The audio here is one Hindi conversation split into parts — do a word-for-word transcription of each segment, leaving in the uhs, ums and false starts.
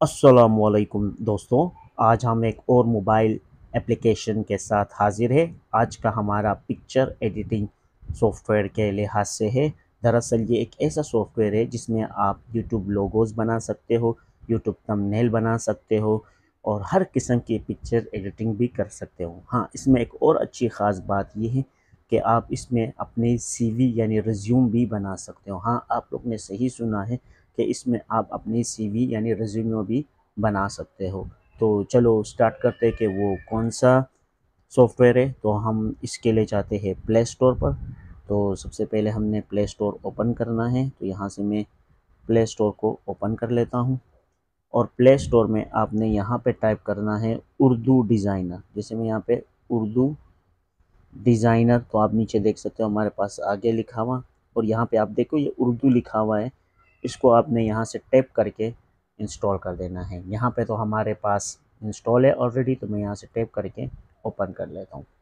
अस्सलामुअलैकुम दोस्तों। आज हम एक और मोबाइल एप्लीकेशन के साथ हाजिर है। आज का हमारा पिक्चर एडिटिंग सॉफ्टवेयर के लिहाज से है। दरअसल ये एक ऐसा सॉफ्टवेयर है जिसमें आप यूट्यूब लोगोज़ बना सकते हो, यूट्यूब थंबनेल बना सकते हो और हर किस्म की पिक्चर एडिटिंग भी कर सकते हो। हाँ, इसमें एक और अच्छी ख़ास बात ये है कि आप इसमें अपनी सीवी यानी रिज्यूम भी बना सकते हो। हाँ, आप लोग ने सही सुना है कि इसमें आप अपनी सीवी यानी रिज्यूमे भी बना सकते हो। तो चलो स्टार्ट करते हैं कि वो कौन सा सॉफ्टवेयर है। तो हम इसके लिए जाते हैं प्ले स्टोर पर। तो सबसे पहले हमने प्ले स्टोर ओपन करना है, तो यहाँ से मैं प्ले स्टोर को ओपन कर लेता हूँ और प्ले स्टोर में आपने यहाँ पे टाइप करना है उर्दू डिज़ाइनर। जैसे मैं यहाँ पे उर्दू डिज़ाइनर, तो आप नीचे देख सकते हो हमारे पास आगे लिखा हुआ और यहाँ पे आप देखो ये उर्दू लिखा हुआ है। इसको आपने यहाँ से टैप करके इंस्टॉल कर देना है। यहाँ पे तो हमारे पास इंस्टॉल है ऑलरेडी, तो मैं यहाँ से टैप करके ओपन कर लेता हूँ।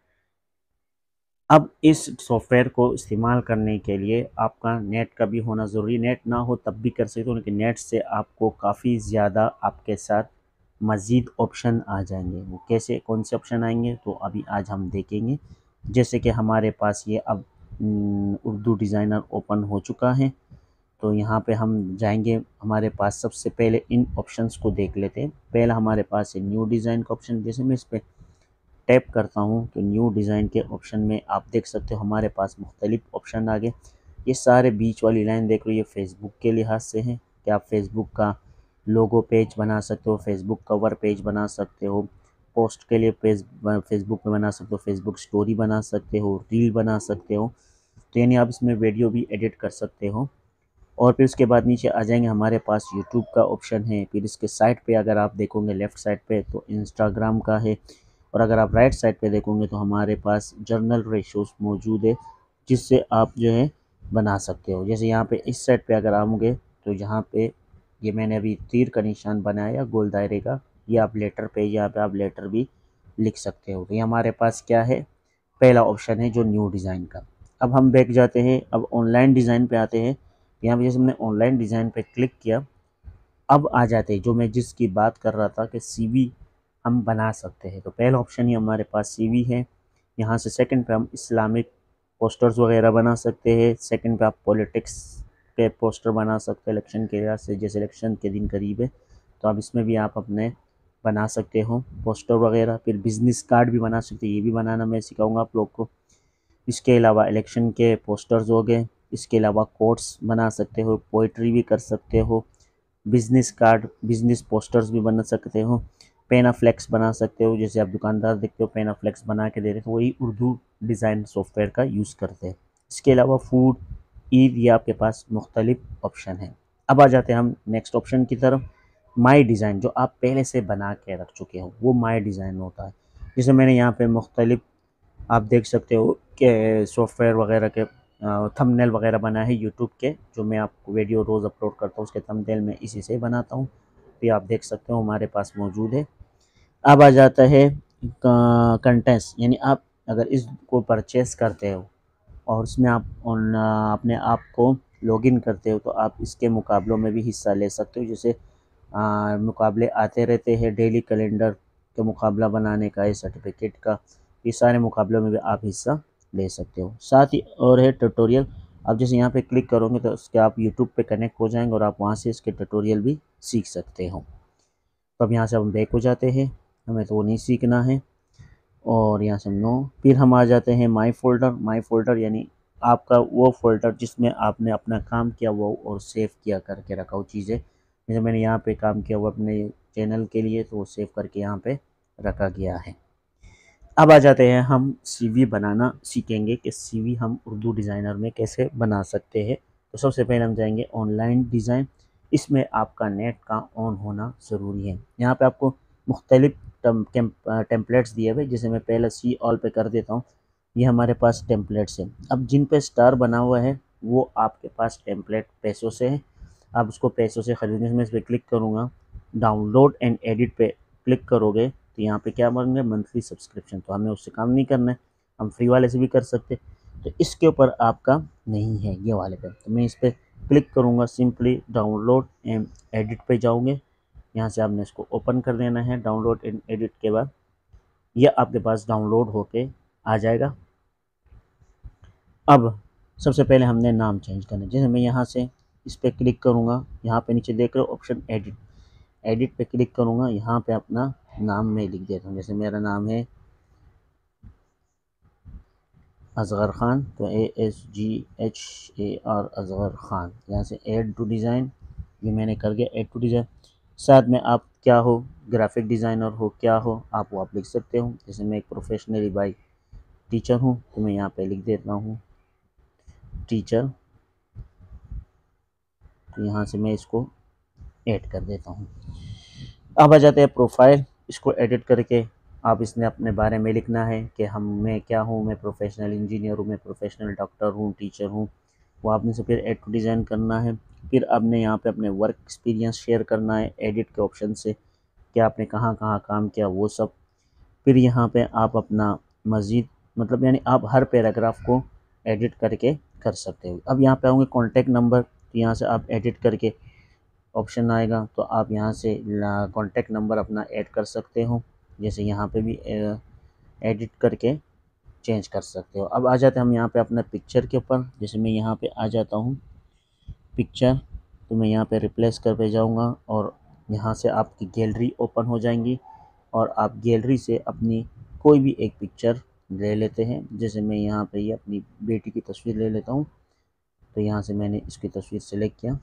अब इस सॉफ्टवेयर को इस्तेमाल करने के लिए आपका नेट का भी होना ज़रूरी। नेट ना हो तब भी कर सकते हो, लेकिन नेट से आपको काफ़ी ज़्यादा आपके साथ मज़ीद ऑप्शन आ जाएंगे। वो कैसे, कौन से ऑप्शन आएंगे, तो अभी आज हम देखेंगे। जैसे कि हमारे पास ये अब उर्दू डिज़ाइनर ओपन हो चुका है, तो यहाँ पे हम जाएंगे। हमारे पास सबसे पहले इन ऑप्शंस को देख लेते हैं। पहला हमारे पास है न्यू डिज़ाइन का ऑप्शन। जैसे मैं इस पर टैप करता हूँ तो न्यू डिज़ाइन के ऑप्शन में आप देख सकते हो हमारे पास मुख्तलिफ ऑप्शन आ गए। ये सारे बीच वाली लाइन देख लो, ये फेसबुक के लिहाज से है कि आप फेसबुक का लोगो पेज बना सकते हो, फेसबुक कवर पेज बना सकते हो, पोस्ट के लिए पेज फेसबुक पे बना सकते हो, फेसबुक स्टोरी बना सकते हो, रील बना सकते हो। तो यानी आप इसमें वीडियो भी एडिट कर सकते हो। और फिर उसके बाद नीचे आ जाएंगे, हमारे पास यूट्यूब का ऑप्शन है। फिर इसके साइड पे अगर आप देखोगे लेफ़्ट साइड पे तो इंस्टाग्राम का है, और अगर आप राइट साइड पे देखोगे तो हमारे पास जर्नल रेशोज़ मौजूद है, जिससे आप जो है बना सकते हो। जैसे यहाँ पे इस साइड पे अगर आओगे तो यहाँ पे ये मैंने अभी तीर का निशान बनाया गोल दायरे का, ये आप लेटर पे, यहाँ पे आप लेटर भी लिख सकते हो। तो ये हमारे पास क्या है, पहला ऑप्शन है जो न्यू डिज़ाइन का। अब हम बैक जाते हैं, अब ऑनलाइन डिज़ाइन पे आते हैं। यहाँ पे जैसे हमने ऑनलाइन डिज़ाइन पे क्लिक किया, अब आ जाते हैं जो मैं जिसकी बात कर रहा था कि सीवी हम बना सकते हैं। तो पहला ऑप्शन ही हमारे पास सीवी है। यहाँ से सेकंड पे हम इस्लामिक पोस्टर्स वगैरह बना सकते हैं। सेकंड पे आप पॉलिटिक्स के पोस्टर बना सकते हैं इलेक्शन के लिहाज से, जैसे इलेक्शन के दिन करीब है तो अब इसमें भी आप अपने बना सकते हो पोस्टर वगैरह। फिर बिज़नेस कार्ड भी बना सकते हैं, ये भी बनाना मैं सिखाऊंगा आप लोग को। इसके अलावा इलेक्शन के पोस्टर्स हो गए। इसके अलावा कोट्स बना सकते हो, पोइट्री भी कर सकते हो, बिज़नेस कार्ड, बिज़नेस पोस्टर्स भी बना सकते हो, पेनाफ्लेक्स बना सकते हो। जैसे आप दुकानदार देखते हो पेनाफ्लेक्स बना के दे रहे तो वही उर्दू डिज़ाइन सॉफ्टवेयर का यूज़ करते हैं। इसके अलावा फूड, ईद, ये आपके पास मुख्तलिफ ऑप्शन हैं। अब आ जाते हैं हम नेक्स्ट ऑप्शन की तरफ, माई डिज़ाइन। जो आप पहले से बना के रख चुके हो वो माई डिज़ाइन होता है। जैसे मैंने यहाँ पे मुख्तलिफ आप देख सकते हो कि सॉफ्टवेयर वगैरह के थंबनेल वगैरह बना है यूट्यूब के, जो मैं आपको वीडियो रोज़ अपलोड करता हूँ उसके थंबनेल में इसी से बनाता हूँ। तो ये आप देख सकते हो हमारे पास मौजूद है। अब आ जाता है कंटेंट्स, यानी आप अगर इसको परचेस करते हो और उसमें आप उन अपने आप को लॉगिन करते हो तो आप इसके मुकाबलों में भी हिस्सा ले सकते हो। जैसे आ, मुकाबले आते रहते हैं, डेली कैलेंडर का मुकाबला बनाने का, ये सर्टिफिकेट का, ये सारे मुकाबलों में भी आप हिस्सा ले सकते हो। साथ ही और है ट्यूटोरियल। आप जैसे यहाँ पे क्लिक करोगे तो उसके आप यूट्यूब पे कनेक्ट हो जाएंगे और आप वहाँ से इसके ट्यूटोरियल भी सीख सकते हो। तो अब यहाँ से हम बैक हो जाते हैं, हमें तो वो नहीं सीखना है और यहाँ से हम नो। फिर हम आ जाते हैं माई फोल्डर। माई फोल्डर यानी आपका वो फोल्डर जिसमें आपने अपना काम किया हुआ और सेव किया करके रखा हो चीज़ें। जैसे मैंने यहाँ पे काम किया हुआ अपने चैनल के लिए तो वो सेव करके यहाँ पे रखा गया है। अब आ जाते हैं, हम सीवी बनाना सीखेंगे कि सीवी हम उर्दू डिज़ाइनर में कैसे बना सकते हैं। तो सबसे पहले हम जाएंगे ऑनलाइन डिज़ाइन। इसमें आपका नेट का ऑन होना ज़रूरी है। यहाँ पे आपको मुख्तलिफ टेम्पलेट्स दिए हुए, जैसे मैं पहले सी ऑल पे कर देता हूँ। ये हमारे पास टेम्पलेट्स हैं। अब जिन पे स्टार बना हुआ है वो आपके पास टेम्पलेट पैसों से है, आप उसको पैसों से ख़रीदने में इस पर क्लिक करूँगा, डाउनलोड एंड एडिट पे क्लिक करोगे तो यहाँ पे क्या मांगे, मंथली सब्सक्रिप्शन। तो हमें उससे काम नहीं करना है, हम फ्री वाले से भी कर सकते। तो इसके ऊपर आपका नहीं है ये वाले पे, तो मैं इस पर क्लिक करूँगा, सिंपली डाउनलोड एंड एडिट पे जाऊँगे यहाँ से आपने इसको ओपन कर देना है डाउनलोड एंड एडिट के बाद। यह आपके पास डाउनलोड होके आ जाएगा। अब सबसे पहले हमने नाम चेंज करना है। जैसे मैं यहाँ से इस पर क्लिक करूँगा, यहाँ पे नीचे देख रहे हो ऑप्शन एडिट, एडिट पे क्लिक करूँगा, यहाँ पे अपना नाम मैं लिख देता हूँ। जैसे मेरा नाम है असगर ख़ान, तो A S G H A R Asghar Khan. यहाँ से ऐड टू डिज़ाइन, ये मैंने कर दिया ऐड टू डिज़ाइन। साथ में आप क्या हो, ग्राफिक डिज़ाइनर हो, क्या हो आप, वो आप लिख सकते हो। जैसे मैं एक प्रोफेशनली बाई टीचर हूँ, तो मैं यहाँ पे लिख देता हूँ टीचर। तो यहाँ से मैं इसको ऐड कर देता हूँ। अब आ जाते हैं प्रोफाइल। इसको एडिट करके आप इसने अपने बारे में लिखना है कि हम मैं क्या हूँ, मैं प्रोफेशनल इंजीनियर हूँ, मैं प्रोफेशनल डॉक्टर हूँ, टीचर हूँ, वो आपने से फिर ऐड टू डिज़ाइन करना है। फिर आपने यहाँ पे अपने वर्क एक्सपीरियंस शेयर करना है एडिट के ऑप्शन से, कि आपने कहाँ कहाँ काम किया वो सब। फिर यहाँ पे आप अपना मज़ीद मतलब यानी आप हर पैराग्राफ को एडिट करके कर सकते हो। अब यहाँ पे आऊँगे कॉन्टैक्ट नंबर, तो यहाँ से आप एडिट करके ऑप्शन आएगा, तो आप यहाँ से कॉन्टैक्ट नंबर अपना ऐड कर सकते हो। जैसे यहाँ पे भी एडिट करके चेंज कर सकते हो। अब आ जाते हैं हम यहाँ पे अपना पिक्चर के ऊपर। जैसे मैं यहाँ पे आ जाता हूँ पिक्चर, तो मैं यहाँ पे रिप्लेस कर पे जाऊँगा और यहाँ से आपकी गैलरी ओपन हो जाएंगी और आप गैलरी से अपनी कोई भी एक पिक्चर ले लेते हैं। जैसे मैं यहाँ पे ये अपनी बेटी की तस्वीर ले लेता हूँ, तो यहाँ से मैंने इसकी तस्वीर सेलेक्ट किया,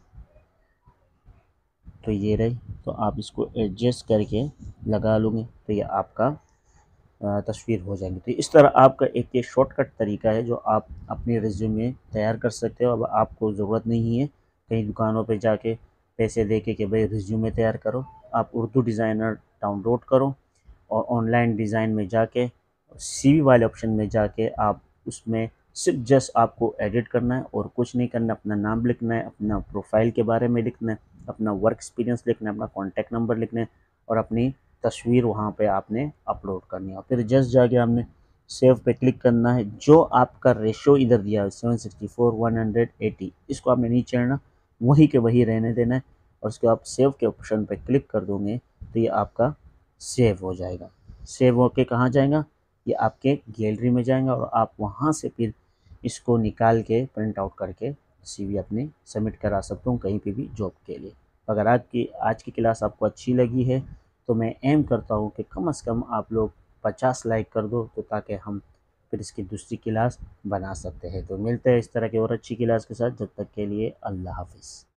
तो ये रही। तो आप इसको एडजस्ट करके लगा लोगे तो ये आपका तस्वीर हो जाएगी। तो इस तरह आपका एक ये शॉर्टकट तरीका है जो आप अपने रिज्यूमे तैयार कर सकते हो। अब आपको ज़रूरत नहीं है कहीं दुकानों पे जाके पैसे दे के कि भाई रिज्यूमे तैयार करो। आप उर्दू डिज़ाइनर डाउनलोड करो और ऑनलाइन डिज़ाइन में जाके सीवी वाले ऑप्शन में जाके आप उसमें सिर्फ जस्ट आपको एडिट करना है और कुछ नहीं करना। अपना नाम लिखना है, अपना प्रोफाइल के बारे में लिखना है, अपना वर्क एक्सपीरियंस लिखना है, अपना कॉन्टैक्ट नंबर लिखना है और अपनी तस्वीर वहाँ पे आपने अपलोड करनी है। और फिर जस्ट जाके आपने सेव पे क्लिक करना है। जो आपका रेशो इधर दिया है seven sixty four one hundred eighty, इसको आपने नहीं चढ़ना, वही के वही रहने देना है। और उसके आप सेव के ऑप्शन पे क्लिक कर दोगे तो ये आपका सेव हो जाएगा। सेव होके कहाँ जाएगा, ये आपके गैलरी में जाएगा और आप वहाँ से फिर इसको निकाल के प्रिंट आउट करके सीवी अपने सबमिट करा सकते हो कहीं पे भी जॉब के लिए। अगर आज की आज की क्लास आपको अच्छी लगी है तो मैं एम करता हूँ कि कम से कम आप लोग पचास लाइक कर दो, तो ताकि हम फिर इसकी दूसरी क्लास बना सकते हैं। तो मिलते हैं इस तरह की और अच्छी क्लास के साथ, जब तक के लिए अल्लाह हाफिज़।